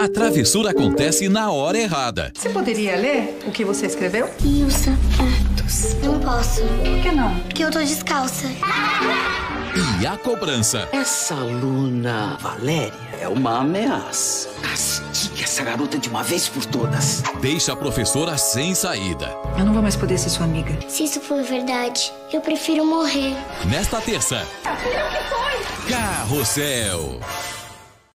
A travessura acontece na hora errada. Você poderia ler o que você escreveu? E os sapatos? Não posso. Por que não? Porque eu tô descalça. E a cobrança. Essa aluna Valéria é uma ameaça. Castigue essa garota de uma vez por todas. Deixa a professora sem saída. Eu não vou mais poder ser sua amiga. Se isso for verdade, eu prefiro morrer. Nesta terça. Carrossel.